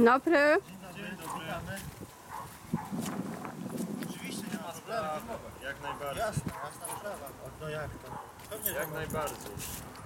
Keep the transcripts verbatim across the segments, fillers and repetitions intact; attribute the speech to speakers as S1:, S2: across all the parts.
S1: Dobry.
S2: Dzień dobry. Oczywiście nie ma sprawy.
S3: Jak najbardziej.
S2: Jasne, jasna sprawa. No jak to? Pewnie,
S3: Jak
S2: że
S3: najbardziej.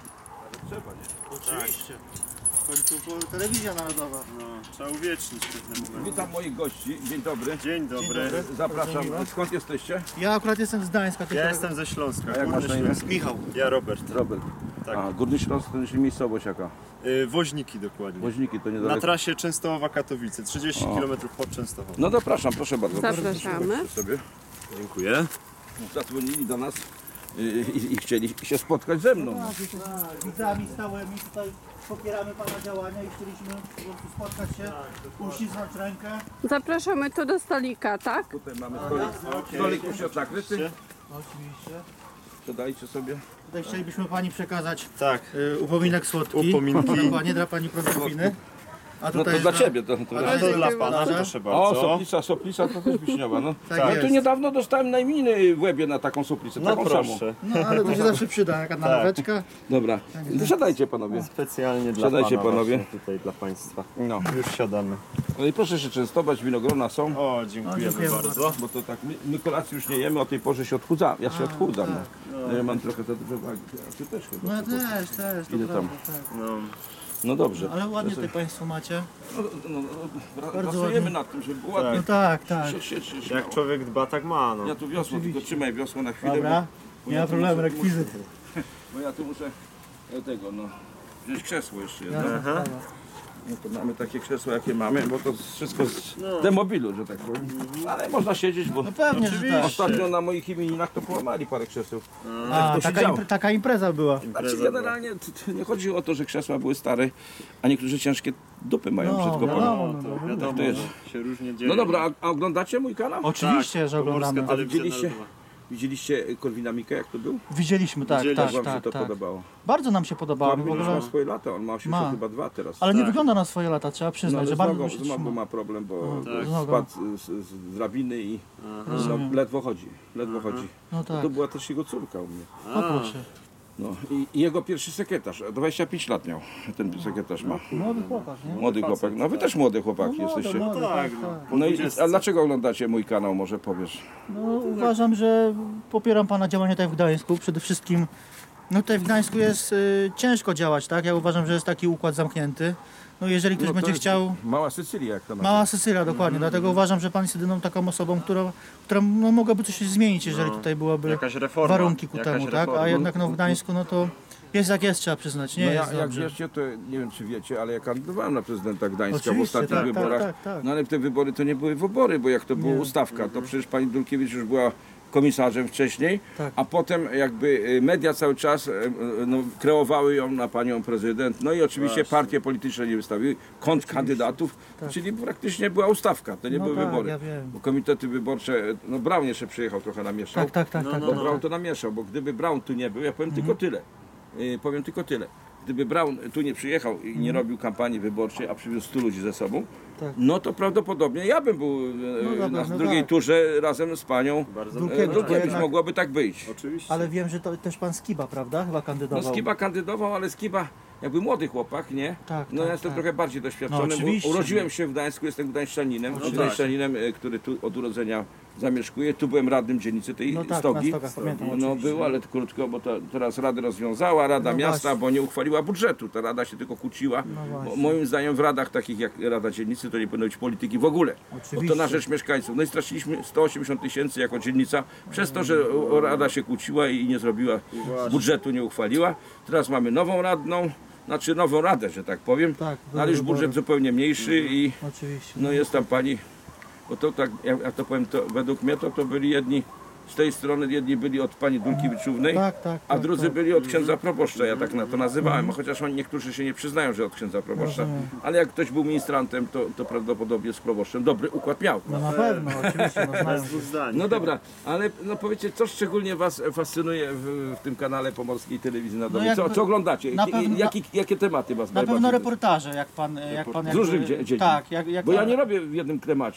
S4: Ale trzeba, nie?
S2: oczywiście. W końcu telewizja narodowa.
S3: No, trzeba uwiecznić pewne momenty.
S4: Witam moich gości. Dzień dobry.
S3: Dzień dobry.
S2: Dzień dobry.
S4: Zapraszam.
S2: miło.
S4: Skąd jesteście?
S2: Ja akurat jestem z Gdańska. tylko-
S3: Ja jestem ze Śląska.
S4: A jak
S3: Górny
S4: masz na imię?
S3: Śląsk.
S2: Michał.
S3: Ja Robert.
S4: Robert.
S3: Tak.
S4: A, Górny Śląsk to jest miejscowość jaka?
S3: Y, Woźniki dokładnie.
S4: Woźniki to
S3: Na
S4: niedaleko.
S3: trasie Częstochowa-Katowice, trzydzieści
S4: O.
S3: kilometrów pod Częstochową.
S4: No zapraszam, proszę bardzo.
S1: Zapraszamy.
S4: Proszę sobie.
S3: Dziękuję.
S4: Zadzwonili do nas i, i, i chcieli się spotkać ze mną.
S2: Widzami stałymi tutaj popieramy Pana działania i chcieliśmy po prostu spotkać się, uścisnąć rękę.
S1: Zapraszamy tu do stolika, tak?
S4: Tutaj mamy stolik. Stolik już jest nakryty.
S2: Oczywiście.
S4: Dodajcie sobie.
S2: Tutaj chcielibyśmy Pani przekazać
S3: Tak.
S2: y, upominek słodki.
S3: Upominki.
S2: Dla Pani, dla Pani Prozofiny. A
S4: No
S2: tutaj
S4: to
S2: jest
S4: dla
S2: dla-
S4: ciebie. To, to,
S2: Ale
S3: A to
S2: Dziękuję
S3: dla pana,
S2: bardzo.
S3: proszę
S4: O,
S3: bardzo.
S4: soplica, soplica to też wiśniowa. No.
S2: Tak
S4: Ja
S2: jest.
S4: tu niedawno dostałem na imieniny w łebie na taką soplicę.
S3: No
S4: taką samą.
S3: proszę.
S2: No ale to się zawsze przyda, jaka naleweczka.
S4: Dobra. Siadajcie panowie.
S3: Specjalnie dla
S4: Siadajcie,
S3: pana
S4: panowie.
S3: właśnie tutaj dla państwa.
S4: No.
S3: Już siadamy.
S4: No i proszę się częstować, winogrona są.
S3: O, dziękujemy,
S2: O, dziękujemy
S3: bardzo.
S4: Bo to tak, my, my kolacji już nie jemy, o tej porze się odchudzam. Ja się odchudzam.
S2: tak.
S4: No. Ja mam trochę za dużo wagi. A ty też chyba.
S2: No ja też, też, to
S4: Ile
S2: prawda,
S4: tam?
S2: tak.
S3: No,
S4: No dobrze.
S2: Ale ładnie tutaj Państwo macie.
S4: No, no, no, pra-
S2: Bardzo
S4: pracujemy
S2: ładnie.
S4: nad tym, żeby było ładnie.
S2: No tak, tak.
S4: Siedź, siedź, siedź,
S3: jak
S4: śmiało.
S3: człowiek dba, tak ma. No.
S4: Ja tu wiosło, tylko trzymaj wiosło na chwilę.
S2: Dobra,
S4: bo-
S2: nie ma
S4: bo ja tu
S2: problemu,
S4: muszę-
S2: rekwizyt.
S4: Bo ja tu muszę e, tego, no, wziąć krzesło jeszcze jedno.
S2: Jasna sprawa.
S4: No to mamy takie krzesło, jakie mamy, bo to wszystko z demobilu, że tak powiem. Ale można siedzieć, bo
S2: No pewnie, że tak.
S4: ostatnio na moich imieninach to połamali parę krzeseł.
S2: A,
S4: to się
S2: taka,
S4: działo.
S2: impre, taka impreza była.
S4: Znaczy generalnie t- t- nie chodzi o to, że krzesła były stare, a niektórzy ciężkie dupy mają
S2: No,
S4: przed kopalnią.
S2: wiadomo,
S3: No,
S2: no,
S3: to
S2: no,
S3: wiadomo,
S4: to jest.
S3: no, się różnie dzieje.
S4: No dobra, a, a oglądacie mój kanał?
S2: Oczywiście, że
S3: Pomorska
S2: oglądamy.
S3: Telewizja
S4: widzieliście?
S3: Narodowa.
S4: Widzieliście Korwina Mikke, jak to był?
S2: Widzieliśmy, tak,
S3: Widzieliśmy.
S2: tak,
S4: Jak wam się
S2: tak,
S4: to
S2: tak.
S4: podobało?
S2: Bardzo nam się podobało. W
S4: Korwin już
S2: ogóle,
S4: ma swoje lata, on ma osiemdziesiąt
S2: Ma.
S4: chyba dwa teraz.
S2: ale nie
S3: Tak.
S2: wygląda na swoje lata, trzeba
S4: No,
S2: przyznać,
S4: ale
S2: że
S4: z,
S2: bardzo
S4: nogą,
S2: się
S4: z nogą
S2: trzyma.
S4: ma problem, bo
S2: Tak. Z
S4: spadł
S2: nogą.
S4: z, z, z drabiny i no,
S2: Rozumiem.
S4: ledwo chodzi. Ledwo chodzi.
S2: No tak,
S4: To była też jego córka u mnie.
S2: o proszę.
S4: No, i, I jego pierwszy sekretarz, dwadzieścia pięć lat miał, ten sekretarz ma.
S2: Młody chłopak, nie?
S4: Młody chłopak. No wy też młody chłopaki
S2: młody,
S4: jesteście.
S2: młody,
S3: Tak,
S2: tak,
S3: no.
S2: tak.
S3: Po
S4: No i
S3: dwudziestce.
S4: a dlaczego oglądacie mój kanał, może powiesz?
S2: No, uważam, że popieram Pana działania tutaj w Gdańsku. Przede wszystkim, no tutaj w Gdańsku jest y, ciężko działać, tak? Ja uważam, że jest taki układ zamknięty. No jeżeli ktoś
S4: No to
S2: będzie
S4: jest
S2: chciał...
S4: Mała Sycylia, jak to nazywa.
S2: Mała Sycylia, dokładnie. Dlatego uważam, że Pan jest jedyną taką osobą, która, która no, mogłaby coś zmienić, jeżeli
S3: No,
S2: tutaj byłaby
S3: Jakaś reforma.
S2: warunki ku
S3: jakaś
S2: temu, tak?
S3: reforma.
S2: A jednak no, w Gdańsku, no to jest jak jest, trzeba przyznać. Nie
S4: No
S2: jest
S4: ja, jak
S2: dobrze.
S4: wiecie, to nie wiem czy wiecie, ale ja kandydowałem na prezydenta Gdańska w
S2: Oczywiście,
S4: ostatnich
S2: tak, tak,
S4: wyborach.
S2: tak, tak.
S4: No ale te wybory to nie były wybory, bo jak to było
S2: Nie.
S4: ustawka, to przecież pani Dulkiewicz już była komisarzem wcześniej,
S2: Tak.
S4: a potem jakby y, media cały czas y, y, no, kreowały ją na panią prezydent. No i oczywiście
S3: Właśnie.
S4: partie polityczne nie wystawiły kontrkandydatów,
S2: Tak.
S4: czyli praktycznie była ustawka, to nie
S2: No
S4: były
S2: tak,
S4: wybory.
S2: ja wiem.
S4: Bo komitety wyborcze, no Braun jeszcze przyjechał, trochę namieszał.
S2: Tak, tak, tak,
S3: No,
S2: tak.
S3: no,
S4: Bo
S2: tak,
S4: Braun
S2: tak.
S4: to namieszał, bo gdyby Braun tu nie był, ja powiem
S2: Mhm.
S4: tylko tyle. Yy, powiem tylko tyle. Gdyby Braun tu nie przyjechał i nie robił kampanii wyborczej, a przywiózł stu ludzi ze sobą,
S2: Mhm. Tak.
S4: no to prawdopodobnie ja bym był e,
S2: No dobra,
S4: na
S2: no
S4: drugiej
S2: tak.
S4: turze razem z panią
S3: Bardzo
S2: Dulkiewicz,
S4: e,
S2: bo
S4: Dulkiewicz.
S2: jednak-
S4: Mogłoby tak być.
S3: Oczywiście.
S2: Ale wiem, że to też Pan Skiba, prawda? Chyba
S4: No
S2: kandydował.
S4: Skiba kandydował, ale Skiba jakby młody chłopak, nie?
S2: Tak,
S4: No
S2: tak,
S4: ja jestem
S2: tak.
S4: trochę bardziej doświadczony,
S2: No,
S4: bo
S2: oczywiście.
S4: urodziłem się w Gdańsku, jestem gdańszczaninem,
S2: No
S4: no,
S2: tak.
S4: gdańszczaninem, e, który tu od urodzenia zamieszkuje. Tu byłem radnym dzielnicy tej
S2: No tak, na
S4: Stogi.
S2: Stogach, pamiętam,
S4: No
S2: oczywiście.
S4: był, ale krótko, bo to, teraz Radę rozwiązała, Rada
S2: No
S4: Miasta,
S2: właśnie.
S4: bo nie uchwaliła budżetu. Ta Rada się tylko kłóciła.
S2: No
S4: Bo
S2: właśnie.
S4: moim zdaniem w radach takich jak Rada Dzielnicy to nie powinno być polityki w ogóle. Bo
S2: Oczywiście.
S4: to na rzecz mieszkańców. No i straciliśmy sto osiemdziesiąt tysięcy jako dzielnica przez to, że o- o Rada się kłóciła i nie zrobiła budżetu, nie uchwaliła. Teraz mamy nową radną, znaczy nową radę, że tak powiem.
S2: Tak,
S4: No, ale już
S2: wybory.
S4: budżet zupełnie mniejszy i
S2: Oczywiście.
S4: no jest tam pani, bo to tak, jak ja to powiem, to według mnie to, to byli jedni z tej strony, jedni byli od pani Dulkiewiczównej,
S2: Tak, tak,
S4: a
S2: tak,
S4: drudzy
S2: tak.
S4: byli od księdza proboszcza, ja tak na to nazywałem, a chociaż oni niektórzy się nie przyznają, że od księdza proboszcza,
S2: Rozumiem.
S4: ale jak ktoś był ministrantem, to, to prawdopodobnie z proboszczem dobry układ miał.
S2: No na pewno, oczywiście, no znają
S3: Bez
S2: się.
S3: dwóch zdań.
S4: No dobra, ale no powiedzcie, co szczególnie was fascynuje w, w tym kanale Pomorskiej Telewizji Narodowej?
S2: No
S4: Co,
S2: jakby-
S4: co oglądacie?
S2: na
S4: Jakie-
S2: pewno-
S4: Jakie, jakie tematy was
S2: Na
S4: najbardziej
S2: pewno
S4: interesują?
S2: reportaże, jak Pan... Jak pan
S4: Z różnych dzie- dziedzin.
S2: Tak, jak, jak
S4: Bo ja nie robię w jednym temacie.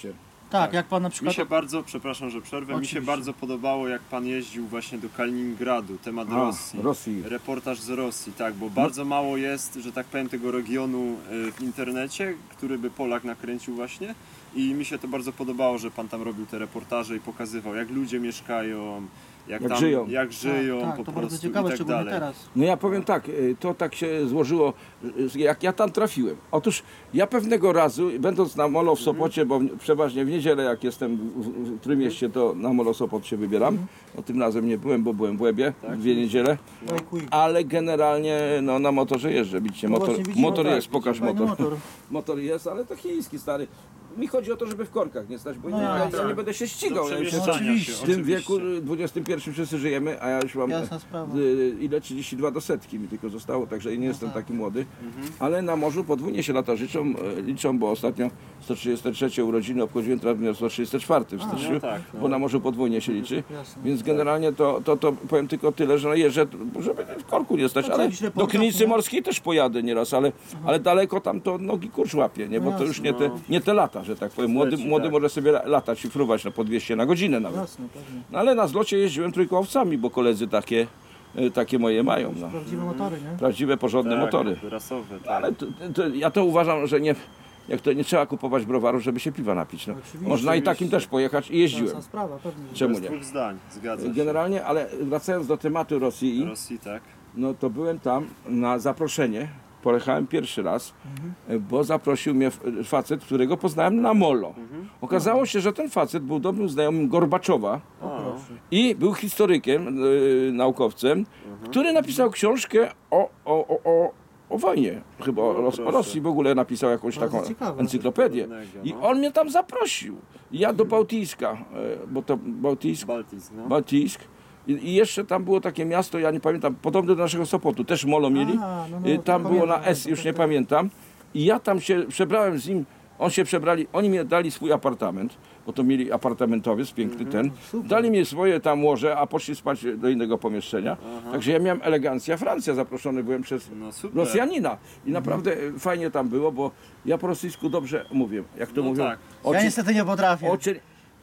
S2: Tak, jak pan na
S3: Mi
S2: przykład...
S3: się bardzo, przepraszam, że przerwę, mi się
S2: Oczywiście.
S3: bardzo podobało, jak pan jeździł właśnie do Kaliningradu, temat
S4: A,
S3: Rosji.
S4: Rosji.
S3: Reportaż z Rosji, tak, bo bardzo mało jest, że tak powiem, tego regionu y, w internecie, który by Polak nakręcił właśnie. I mi się to bardzo podobało, że pan tam robił te reportaże i pokazywał, jak ludzie mieszkają, jak,
S4: Jak
S3: tam,
S4: żyją.
S3: jak żyją
S2: tak,
S3: po
S2: to
S3: prostu
S2: bardzo ciekawe,
S3: i tak
S2: szczególnie
S3: dalej.
S2: teraz.
S4: No ja powiem tak, y, to tak się złożyło, y, jak ja tam trafiłem. Otóż ja pewnego razu, będąc na Molo w Sopocie, bo w- przeważnie w niedzielę jak jestem w, w, w Trójmieście, to na Molo Sopot się wybieram. No, tym razem nie byłem, bo byłem w Łebie, dwie niedziele.
S2: Daj quick.
S4: Ale generalnie no, na motorze jeżdżę, widzicie,
S2: No
S4: motor,
S2: właśnie widzimy,
S4: motor
S2: tak,
S4: jest, pokaż
S2: Fajny
S4: motor.
S2: motor.
S4: Motor jest, ale to chiński, stary. Mi chodzi o to, żeby w korkach nie stać, bo
S2: No
S4: nie, ja,
S2: jasne.
S4: ja nie będę się ścigał.
S3: Do
S4: Ja już
S3: przemieszczania
S2: oczywiście.
S3: się,
S4: w tym
S3: oczywiście.
S4: wieku dwudziestym pierwszym wszyscy żyjemy, a ja już mam
S2: Jasna sprawa.
S4: y, ile trzydzieści dwa do setki mi tylko zostało, także nie jestem taki młody. Ale na morzu podwójnie się lata życzą, e, liczą, bo ostatnio sto trzydzieste trzecie urodziny obchodziłem, teraz miałem sto trzydzieste czwarte w styczniu,
S3: no tak, no.
S4: bo na morzu podwójnie się liczy.
S2: Jasne.
S4: Więc generalnie to, to, to powiem tylko tyle, że no jeżdżę, żeby w korku nie stać,
S2: No co,
S4: ale
S2: jakiś
S4: do
S2: reportaż,
S4: Krynicy
S2: nie?
S4: Morskiej też pojadę nieraz, ale, ale daleko tam to nogi kurcz łapie, nie? bo to już nie te, nie te lata, że tak powiem. Młody,
S3: Leci,
S4: młody
S3: tak.
S4: może sobie la- latać i fruwać na po dwieście na godzinę nawet.
S2: Jasne, pewnie.
S4: No ale na zlocie jeździłem trójkołowcami, bo koledzy takie, e, takie moje mają. No.
S2: Prawdziwe motory, nie?
S4: Prawdziwe, porządne
S3: Tak,
S4: motory.
S3: rasowe, tak.
S4: Ale to, to, ja to uważam, że nie, jak to nie trzeba kupować browaru, żeby się piwa napić. No.
S2: Oczywiście,
S4: Można i takim
S3: oczywiście.
S4: też pojechać i jeździłem.
S2: Jasna sprawa, pewnie.
S4: Czemu
S3: Bez
S4: nie?
S3: dwóch zdań, zgadza się.
S4: Generalnie, ale wracając do tematu Rosji,
S3: Rosji, tak.
S4: no to byłem tam na zaproszenie. Pojechałem pierwszy raz, bo zaprosił mnie f- facet, którego poznałem na Molo. Okazało się, że ten facet był dobrym znajomym Gorbaczowa i był historykiem, y, naukowcem, który napisał książkę o, o, o, o, o wojnie. Chyba o, Ros- o
S3: proszę.
S4: Rosji w ogóle napisał jakąś
S2: Bardzo
S4: taką
S2: ciekawe.
S4: encyklopedię.
S3: Podobnego,
S4: I
S3: no.
S4: on mnie tam zaprosił. Ja do Bałtyjska, y, bo to Bałtyjsk,
S3: Baltysk, no.
S4: Bałtyjsk. I, I jeszcze tam było takie miasto, ja nie pamiętam, podobne do naszego Sopotu, też Molo mieli.
S2: A, no, no,
S4: Y,
S2: to
S4: tam było na
S2: pamiętam,
S4: S,
S2: to
S4: już
S2: tak,
S4: nie
S2: tak.
S4: pamiętam. I ja tam się przebrałem z nim, on się przebrali, oni mi dali swój apartament, bo to mieli apartamentowiec, piękny ten.
S2: super.
S4: Dali mi swoje tam łoże, a poszli spać do innego pomieszczenia. Także ja miałem elegancję. Francja zaproszony byłem przez
S3: No super.
S4: Rosjanina. I naprawdę y, fajnie tam było, bo ja po rosyjsku dobrze mówię. Jak to
S3: No
S4: mówią?
S3: tak.
S2: Ja
S4: Oczy-
S2: niestety nie potrafię.
S4: Очень,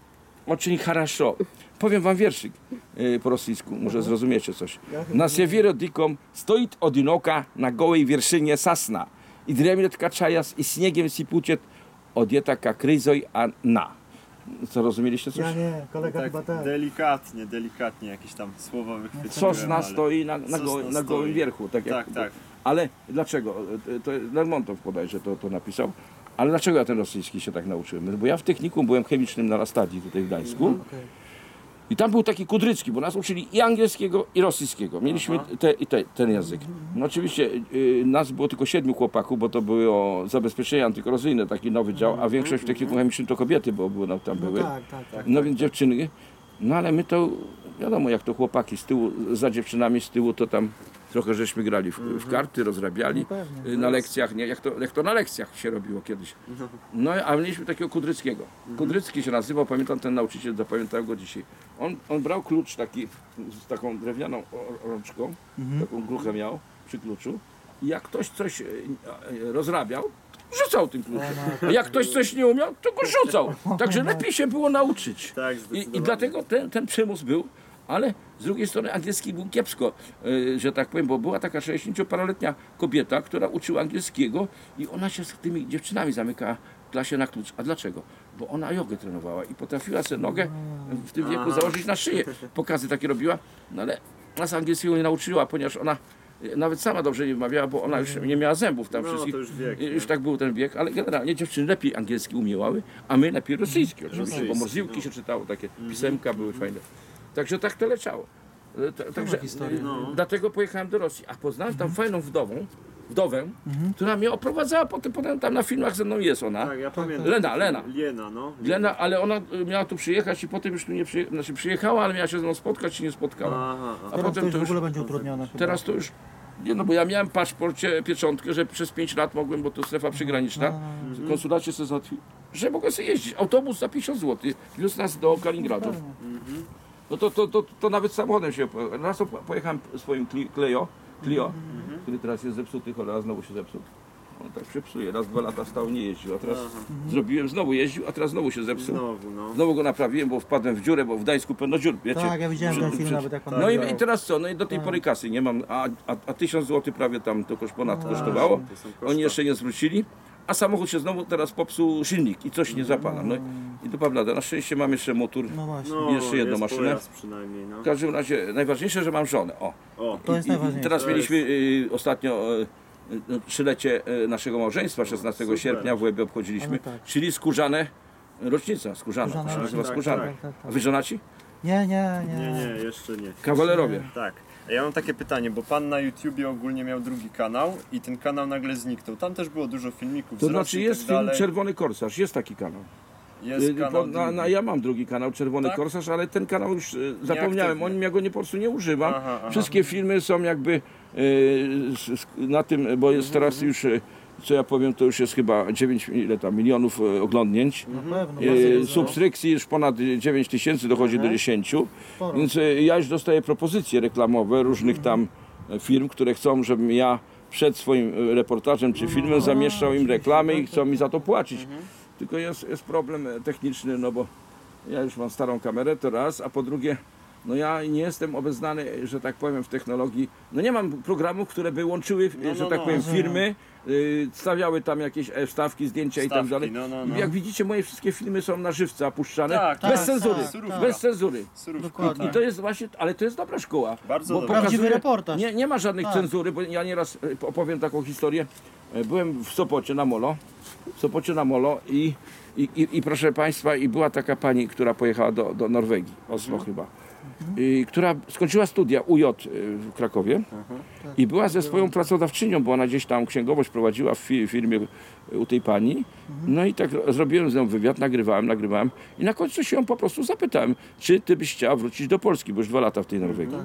S4: очень хорошо. Powiem wam wierszyk y, po rosyjsku, może zrozumiecie coś. Na siewiero dikom stoit odinoka na gołej wierszynie sasna i dremlet kaczajas i śniegiem sipuciet odieta kakryzoj a na. Co, rozumieliście coś?
S2: Ja nie, kolega
S3: Tak
S2: chyba tak.
S3: delikatnie, delikatnie jakieś tam słowa wychwyciłem.
S4: Sosna
S3: ale-
S4: stoi na, na,
S3: Sosna
S4: gołym, na
S3: stoi.
S4: gołym wierchu. Tak, jak,
S3: Tak, tak.
S4: Ale dlaczego? Y, To Lermontow bodajże to, to napisał. Ale dlaczego ja ten rosyjski się tak nauczyłem? Bo ja w technikum byłem chemicznym na Rastadii tutaj w Gdańsku.
S2: Okej.
S4: I tam był taki Kudrycki, bo nas uczyli i angielskiego, i rosyjskiego. Mieliśmy te, i te, ten język. No oczywiście y, nas było tylko siedmiu chłopaków, bo to było zabezpieczenie antykorozyjne, taki nowy dział, a większość w technikum chemicznym to kobiety, bo były, no, tam
S2: No
S4: były.
S2: tak, tak, tak.
S4: No więc dziewczyny, no ale my to, wiadomo jak to chłopaki z tyłu, za dziewczynami z tyłu to tam trochę żeśmy grali w, w karty, rozrabiali
S2: pewnie.
S4: y, na lekcjach, nie? Jak to, jak to na lekcjach się robiło kiedyś. No a mieliśmy takiego Kudryckiego. Kudrycki się nazywał, pamiętam ten nauczyciel, zapamiętałem go dzisiaj. On, on brał klucz taki z taką drewnianą o- rączką, taką gruchę miał przy kluczu i jak ktoś coś e, e, rozrabiał, rzucał tym kluczem. A jak ktoś coś nie umiał, to go rzucał. Także lepiej się było nauczyć.
S3: Tak,
S4: I,
S3: zdecydowanie.
S4: I dlatego ten, ten przymus był, ale z drugiej strony angielski był kiepsko, e, że tak powiem, bo była taka sześćdziesięcioparoletnia kobieta, która uczyła angielskiego i ona się z tymi dziewczynami zamykała w klasie na klucz. A dlaczego? Bo ona jogę trenowała i potrafiła sobie nogę w tym wieku założyć na szyję. Pokazy takie robiła, no ale nas angielskiego nie nauczyła, ponieważ ona e, nawet sama dobrze nie wymawiała, bo ona już nie miała zębów tam
S3: No,
S4: wszystkich.
S3: to już wiek,
S4: I-
S3: nie?
S4: już tak był ten wiek, ale generalnie dziewczyny lepiej angielski umiełały, a my lepiej rosyjski oczywiście, bo
S3: Rosyjski,
S4: morziłki
S3: no.
S4: się czytało, takie pisemka były fajne. Także tak to leciało. E, ta- Także
S2: historia.
S4: e,
S3: No.
S4: dlatego pojechałem do Rosji, a poznałem tam fajną wdową, wdowę, która mnie oprowadzała, potem, potem tam na filmach ze mną jest ona.
S3: Tak, ja pamiętam.
S4: Lena, Lena.
S3: Lena, no.
S4: Lena, ale ona y, miała tu przyjechać i potem już tu nie przyjechała, znaczy przyjechała, ale miała się ze mną spotkać i nie spotkała.
S3: Aha,
S4: A
S3: aha.
S2: Teraz to
S4: potem
S2: już
S4: to
S2: w
S4: już,
S2: ogóle będzie utrudnione chyba.
S4: teraz to już, nie no bo ja miałem w paszporcie pieczątkę, że przez pięć lat mogłem, bo to strefa przygraniczna, w konsulacie sobie załatwił, że mogę sobie jeździć. Autobus za pięćdziesiąt złotych, wiózł nas do Kaliningradu. No to, to, to, to nawet samochodem się, po- raz to po- pojechałem swoim Cli- Clio, Clio który teraz jest zepsuty, cholera znowu się zepsuł. On tak się psuje, raz, dwa lata stał, nie jeździł, a teraz zrobiłem, znowu jeździł, a teraz znowu się zepsuł.
S3: Znowu, no.
S4: Znowu go naprawiłem, bo wpadłem w dziurę, bo w Gdańsku pełno dziur, wiecie.
S2: Tak, ja widziałem
S4: Przed-
S2: ten film
S4: przed-
S2: nawet jak on
S4: No i,
S2: nagrał.
S4: i teraz co, no i do tej pory kasy nie mam, a, a, a tysiąc złotych prawie tam to koszt ponad kosztowało.
S3: to są koszta.
S4: Oni jeszcze nie zwrócili, a samochód się znowu teraz popsuł silnik i coś nie zapala. No i to prawda, na szczęście mam jeszcze motor,
S2: No właśnie.
S3: No,
S4: jeszcze jedną
S3: jest
S4: maszynę.
S3: pojazd przynajmniej, no.
S4: W każdym razie najważniejsze, że mam żonę. O.
S3: O,
S2: To jest
S4: I, i
S2: najważniejsze.
S4: teraz
S3: To
S4: mieliśmy y, ostatnio y, y, trzylecie y, naszego małżeństwa, szesnastego
S3: super.
S4: sierpnia w Łebie obchodziliśmy,
S2: Ale tak.
S4: czyli skórzane, rocznica skórzana, to się
S2: Skórzana
S4: nazywa
S3: rocznica,
S4: skórzana.
S3: tak,
S2: tak,
S4: A
S2: tak.
S4: wy żonaci?
S2: Nie, nie, nie.
S3: nie, nie, jeszcze nie.
S4: Kawalerowie.
S3: Tak. A ja mam takie pytanie, bo pan na YouTubie ogólnie miał drugi kanał i ten kanał nagle zniknął. Tam też było dużo filmików,
S4: To
S3: wzrostu
S4: znaczy
S3: i
S4: jest
S3: tak
S4: film
S3: dalej.
S4: Czerwony Korsarz, jest taki kanał.
S3: Jest
S4: Y,
S3: kanał
S4: po- na,
S3: drugi.
S4: na, ja mam drugi kanał, Czerwony
S3: Tak?
S4: Korsarz, ale ten kanał już y, zapomniałem,
S3: Nieaktywny.
S4: on ja go nie, po prostu nie używam.
S3: Aha, aha.
S4: Wszystkie filmy są jakby y, s- s- na tym, bo jest
S3: Mhm,
S4: teraz już, y, co ja powiem, to już jest chyba dziewięć ile tam, milionów y, oglądnięć.
S2: Na pewno.
S4: E,
S2: bardzo
S4: subskrypcji już ponad dziewięć tysięcy, dochodzi do dziesięciu,
S2: sporo.
S4: więc e, ja już dostaję propozycje reklamowe różnych tam e, firm, które chcą, żebym ja przed swoim e, reportażem czy filmem zamieszczał im reklamy i chcą mi za to płacić. Tylko jest, jest problem e, techniczny, no bo ja już mam starą kamerę, to raz, a po drugie, no ja nie jestem obeznany, że tak powiem, w technologii. No nie mam programów, które by łączyły,
S3: No,
S4: że
S3: no,
S4: tak
S3: no.
S4: powiem,
S2: Rozumiem.
S4: firmy, y, stawiały tam jakieś e, wstawki, zdjęcia i tak
S3: Wstawki,
S4: dalej.
S3: no, no, no.
S4: Jak widzicie, moje wszystkie filmy są na żywca puszczane,
S3: Tak,
S4: bez
S3: tak,
S4: cenzury,
S2: tak,
S3: surówka.
S4: bez cenzury.
S3: Surówka,
S2: Dokładnie.
S4: I
S3: tak.
S4: to jest właśnie, ale to jest dobra szkoła.
S3: Bardzo
S4: bo
S3: dobra.
S2: Prawdziwy
S4: pokazuje-
S2: reportaż.
S4: Nie, nie ma żadnej
S2: Tak.
S4: cenzury, bo ja nieraz e, opowiem taką historię. E, Byłem w Sopocie na Molo, w Sopocie na Molo i, i, i, i proszę Państwa, i była taka pani, która pojechała do, do Norwegii, Oslo chyba, i, która skończyła studia U J y, w Krakowie i była ze swoją pracodawczynią, bo ona gdzieś tam księgowość prowadziła w fi- firmie u tej pani. No i tak zrobiłem z nią wywiad, nagrywałem, nagrywałem i na końcu się ją po prostu zapytałem, czy ty byś chciała wrócić do Polski, bo już dwa lata w tej Norwegii.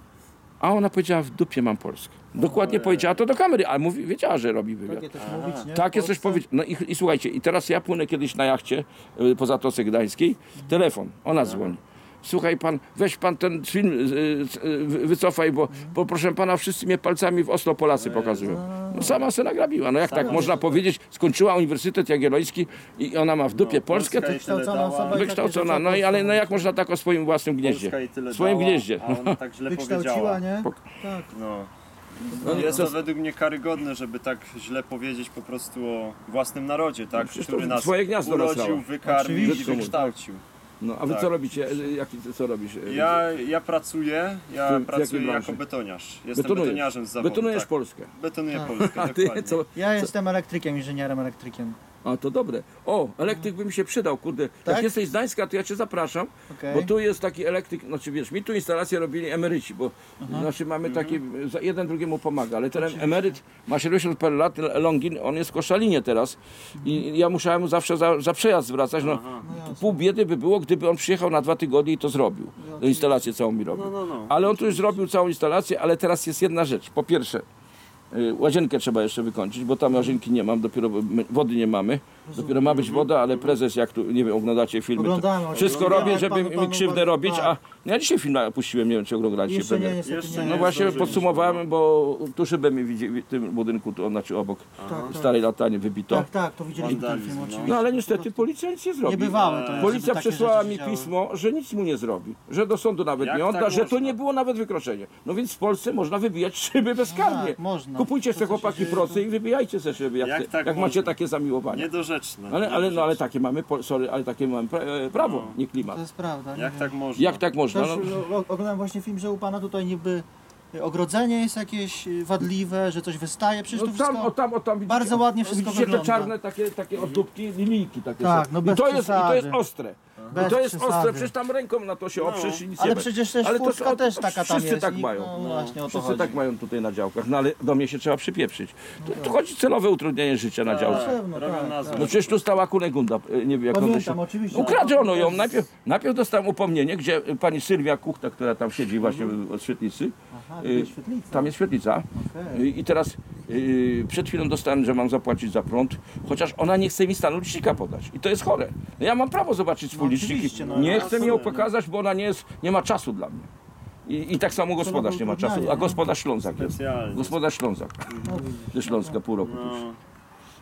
S4: A ona powiedziała, w dupie mam Polskę. Dokładnie powiedziała to do kamery, ale mówi, wiedziała, że robi wywiad.
S2: Takie coś mówić, nie?
S4: Tak, jest coś powiedzieć. No i, i słuchajcie, i teraz ja płynę kiedyś na jachcie y, po Zatoce Gdańskiej, telefon, ona dzwoni. Słuchaj pan, weź pan ten film, y, y, wy- wycofaj, bo, bo proszę pana, wszyscy mnie palcami w Oslo Polacy pokazują. No sama se nagrabiła, no jak tak można powiedzieć, skończyła Uniwersytet Jagielloński i ona ma w dupie Polskę, to
S3: Polska i tyle
S2: Wykształcona
S3: dała.
S2: osoba i
S4: wykształcona,
S2: takie
S4: no i
S2: rzeczy
S4: ale no jak można tak o swoim własnym gnieździe?
S3: Polska i tyle
S4: W swoim
S3: dała,
S4: gnieździe.
S3: a ona tak źle
S2: Wykształciła,
S3: powiedziała.
S2: nie?
S4: Pok-
S2: Tak.
S3: No.
S4: No,
S3: Jest
S4: to-
S3: to według mnie karygodne, żeby tak źle powiedzieć po prostu o własnym narodzie, tak?
S4: przecież to
S3: Który nas
S4: swoje gniazdo
S3: urodził,
S4: nasrała.
S3: wykarmił i
S2: Oczywiście.
S3: wykształcił.
S4: No, a wy
S3: Tak.
S4: co robicie? Y, Jaki, co robisz? Y,
S3: Ja, ja pracuję, ja
S4: W czym- w
S3: pracuję
S4: jakiej
S3: jako
S4: branży?
S3: betoniarz. Jestem
S4: Betonujesz.
S3: betoniarzem z zawodu.
S4: Betonujesz
S3: tak.
S4: Polskę.
S3: Betonuję
S2: Tak.
S3: Polskę,
S4: A ty
S3: dokładnie.
S4: co?
S2: Ja jestem elektrykiem, inżynierem elektrykiem.
S4: A to dobre. O, elektryk by mi się przydał, kurde.
S2: Tak?
S4: Jak jesteś z Gdańska, to ja cię zapraszam,
S2: Okej.
S4: bo tu jest taki elektryk, znaczy wiesz, mi tu instalację robili emeryci, bo znaczy mamy taki, za- jeden drugiemu pomaga, ale ten emeryt ma siedemdziesiąt parę lat, Longin, on jest w Koszalinie teraz i ja musiałem mu zawsze za, za przejazd zwracać, no pół biedy by było, gdyby on przyjechał na dwa tygodnie i to zrobił, tę instalację całą mi robił.
S3: No, no, no.
S4: Ale on tu już zrobił całą instalację, ale teraz jest jedna rzecz, po pierwsze, y, łazienkę trzeba jeszcze wykończyć, bo tam łazienki nie mam, dopiero my- wody nie mamy. Dopiero ma być woda, ale prezes, jak tu, nie wiem, oglądacie filmy, to
S2: Oglądamy,
S4: wszystko
S2: oglądamy,
S4: robię,
S2: jak
S4: żeby
S2: panu-
S4: mi
S2: panu
S4: krzywdę
S2: bardzo-
S4: robić,
S2: tak.
S4: a no ja dzisiaj film puściłem, nie wiem, czy oglądaliście.
S2: Jeszcze nie,
S4: pewnie.
S2: niestety
S3: Jeszcze
S2: nie.
S3: nie.
S4: No właśnie
S3: zdążyliśmy,
S4: podsumowałem, bo tu szybę mi widzi w tym budynku, to znaczy obok
S2: Tak,
S4: w starej latanie wybito.
S2: Tak, tak, to widzieliśmy ten
S3: Wandalizm,
S2: film
S3: no.
S2: oczywiście.
S4: No ale niestety policja nic nie zrobi.
S2: Niebywałe to jest,
S4: Policja
S2: żeby takie
S4: przesłała
S2: rzeczy
S4: mi
S2: się działy.
S4: pismo, że nic mu nie zrobi, że do sądu nawet
S3: Jak
S4: nie odda,
S3: tak
S4: że to
S3: można?
S4: nie było nawet wykroczenie. No więc w Polsce można wybijać szyby bezkarnie.
S2: tak, można.
S4: Kupujcie
S2: To,
S4: sobie
S2: co się
S4: chłopaki
S2: dzieje,
S4: procy i wybijajcie se szyby, jak,
S3: Jak
S4: te,
S3: tak
S4: jak macie
S3: można?
S4: takie zamiłowanie.
S3: Niedorzeczne.
S4: Ale, ale, no, ale
S3: niedorzeczne.
S4: takie mamy, po- sorry, ale takie mamy pra, e, prawo,
S3: No.
S4: nie klimat.
S2: To jest prawda. nie
S3: Jak
S2: wiem.
S3: tak można?
S4: Jak tak można?
S2: Też
S4: No,
S2: o- oglądałem właśnie film, że u pana tutaj niby ogrodzenie jest jakieś y, wadliwe, że coś wystaje, przecież
S4: no
S2: to
S4: tam,
S2: wszystko...
S4: o tam, o tam widzicie,
S2: bardzo ładnie wszystko
S4: widzicie
S2: wygląda.
S4: te czarne takie, takie ozdóbki, lilijki takie
S2: Tak,
S4: są.
S2: no
S4: I
S2: bez
S4: to jest, I to
S2: przesady.
S4: jest ostre.
S2: Bez
S4: I to jest
S2: przesady.
S4: ostre, przecież tam ręką na to się
S3: No.
S4: oprzesz i nic
S2: Ale
S4: nie
S2: przecież też
S4: Ale to
S2: furtka
S4: są-
S2: też taka tam
S4: wszyscy
S2: jest.
S4: tak
S2: i-
S4: mają.
S2: No, właśnie o to
S4: Wszyscy
S2: chodzi.
S4: tak mają tutaj na działkach, no ale do mnie się trzeba przypieprzyć. To, to chodzi celowe utrudnienie życia na działce.
S2: Na pewno,
S3: Robią
S2: tak,
S3: na
S2: tak.
S3: złość.
S4: No przecież tu stała Kunegunda, e, nie wiem jak ona
S2: Pamiętam,
S4: się...
S2: oczywiście.
S4: Ukradziono ją, najpierw, najpierw dostałem upomnienie, gdzie pani Sylwia Kuchta, która tam siedzi właśnie od świetlicy,
S2: Aha,
S4: y,
S2: to jest świetlica.
S4: tam jest świetlica.
S2: Okej.
S4: I teraz yy, przed chwilą dostałem, że mam zapłacić za prąd, chociaż ona nie chce mi stanu licznika podać. I to jest chore. No ja mam prawo zobaczyć swój
S2: No
S4: licznik.
S2: oczywiście, no,
S4: nie
S2: no,
S4: chce mi ją
S3: absolutnie.
S4: pokazać, bo ona nie, jest, nie ma czasu dla mnie. I, I tak samo gospodarz nie ma czasu, a gospodarz Ślązak jest.
S3: Specjalnie.
S4: Gospodarz Ślązak.
S2: No widzisz.
S4: Ze Śląska pół roku.
S3: No.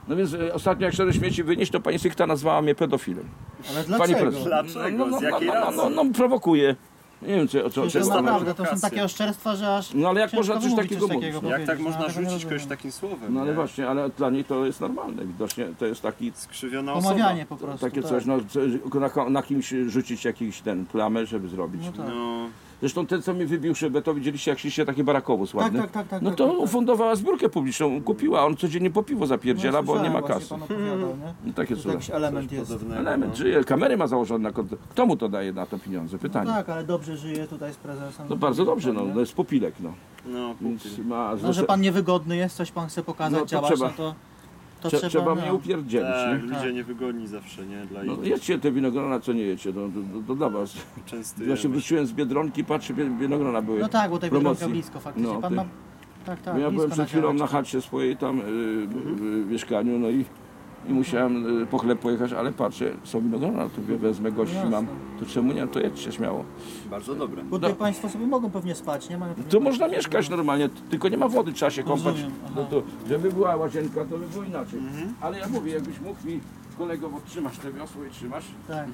S4: No więc e, ostatnio jak szedłem śmieci wynieść, to pani Sykta nazwała mnie pedofilem.
S2: Ale
S4: Pani
S2: dlaczego?
S4: prezes.
S3: Dlaczego?
S4: No, no,
S3: Z
S4: no,
S3: jakiej
S4: no, no,
S3: racji?
S4: no, no prowokuje. Nie wiem co, o co.
S2: Przecież
S4: co
S2: to
S3: Często
S2: naprawdę, to są
S3: prowokacja.
S2: takie oszczerstwa, że aż
S4: No ale jak
S2: ciężko
S4: można coś
S2: wymówić
S4: takiego mówić?
S3: Jak
S2: powiedzieć,
S3: tak
S2: no,
S3: można
S2: ja tego nie
S3: rzucić kogoś
S2: rozumiem.
S3: takim słowem?
S4: No ale
S3: nie?
S4: właśnie, ale dla niej to jest normalne. Widocznie to jest taki
S3: Skrzywiona osoba.
S2: Pomawianie po prostu.
S4: takie
S2: tak.
S4: coś, no co- na, ko- na kimś rzucić jakiś ten plamę, żeby zrobić.
S2: No tak.
S3: No,
S4: Zresztą ten, co mi wybił szybę, to widzieliście, jak szliście taki barakowóz
S2: Tak,
S4: ładny.
S2: tak, tak, tak.
S4: No
S2: tak,
S4: to
S2: tak, tak.
S4: ufundowała zbiórkę publiczną, kupiła, on codziennie po piwo zapierdziela, bo nie ma
S2: słyszałem,
S4: kasy.
S2: właśnie pan opowiadał, nie?
S4: No takie
S2: To
S4: cuda.
S2: jakiś element
S3: coś
S2: jest.
S3: podobnego.
S4: Element
S3: no.
S4: żyje, kamery ma założone na konto. Kto mu to daje na to pieniądze? Pytanie.
S2: Tak, ale dobrze żyje tutaj z prezesem.
S4: No bardzo dobrze, no,
S2: Nie?
S4: to jest popilek, no.
S3: No,
S4: Więc
S3: Putin.
S4: ma,
S2: No, że pan niewygodny jest, coś pan chce pokazać,
S4: No to
S2: działać,
S4: trzeba-
S2: no to, to
S4: Trze-
S2: trzeba,
S4: trzeba
S2: no.
S4: mnie upierdzielić,
S3: Tak,
S4: nie?
S3: ludzie
S2: Tak.
S3: niewygodni zawsze, nie? Dla
S4: No
S3: innych.
S4: jedźcie te winogrona, co nie jecie, no, to, to, to dla was.
S3: Częstujemy
S4: Ja się
S3: się.
S4: wróciłem z Biedronki, patrzę, wi- winogrona były.
S2: No tak, bo tej
S4: promocji.
S2: Biedronka blisko faktycznie.
S4: No,
S2: pan
S4: ty-
S2: ma... Tak, tak,
S4: Bo ja
S2: blisko
S4: byłem
S2: na
S4: przed chwilą na
S2: działeczce.
S4: chacie swojej tam y, w mieszkaniu, no i, i musiałem y, po chleb pojechać, ale patrzę, są winogrona, to wie- wezmę gości,
S2: Jasne.
S4: mam, to czemu nie, to jedźcie śmiało.
S3: Bardzo dobre.
S2: Bo tutaj państwo sobie mogą pewnie spać, nie? Mają pewnie
S4: Tu można mieszkać normalnie, tylko nie ma wody, trzeba się kąpać.
S2: Rozumiem, aha.
S4: No to, żeby była łazienka, to by było inaczej. Ale ja mówię, jakbyś mógł mi, kolego, bo trzymasz te wiosło i trzymasz,
S2: Tak.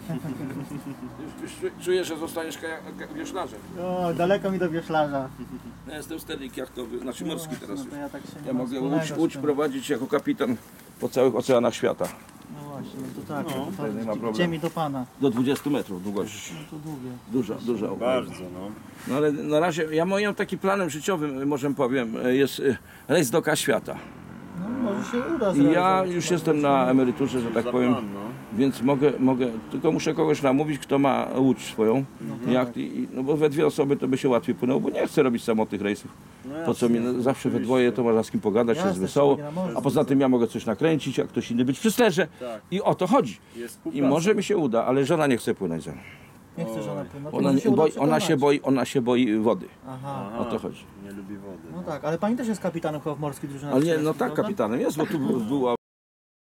S4: już, już czu- czujesz, że zostaniesz kajak- ka- wioślarzem.
S2: O, daleko mi do wioślarza.
S4: Ja jestem sternik jachtowy, znaczy morski teraz
S2: No
S4: już.
S2: to ja tak się nie
S4: Ja
S2: mam
S4: mogę
S2: wspólnego
S4: łódź,
S2: z
S4: łódź
S2: tym.
S4: prowadzić jako kapitan po całych oceanach świata.
S2: No właśnie, no to tak,
S3: No,
S2: to,
S4: tutaj nie ma
S2: to
S4: problemu.
S2: ziemi do pana.
S4: Do dwudziestu metrów długości.
S2: No to długie.
S4: Duża, duża.
S3: Bardzo, no.
S4: No ale na razie, ja moim takim planem życiowym, może powiem, jest y, rejs do K świata.
S2: No może się uda
S4: I
S2: zrealizować.
S4: ja już jestem na emeryturze, że tak
S3: Za
S4: powiem,
S3: plan, no.
S4: więc mogę, mogę, tylko muszę kogoś namówić, kto ma łódź swoją.
S2: tak.
S4: Jak, i, i- no bo we dwie osoby to by się łatwiej płynęło, bo nie chcę robić samotnych rejsów.
S3: No
S4: Po co mi,
S3: jasne,
S4: no, zawsze we
S3: oczywiście.
S4: dwoje to można z kim pogadać,
S2: Jasne,
S4: jest wesoło.
S2: trzeba nie na morzu.
S4: A poza tym ja mogę coś nakręcić, a ktoś inny być przy sterze.
S3: Tak,
S4: I o to chodzi.
S3: jest
S4: I
S3: współpraca.
S4: może mi się uda, ale żona nie chce płynąć ze mną.
S2: Nie chcę żona płynąć. No to
S4: Ona,
S2: może
S4: nie,
S2: się uda
S4: boi, ona, się
S2: przekonać.
S4: boi, ona się boi wody.
S2: Aha.
S3: Aha,
S4: O to chodzi.
S3: Nie lubi wody.
S2: No tak, ale pani też jest kapitanem chyba w morskiej drużynie.
S4: Ale nie, no
S2: strzeleckiej,
S4: tak
S2: prawda?
S4: kapitanem jest, bo tu była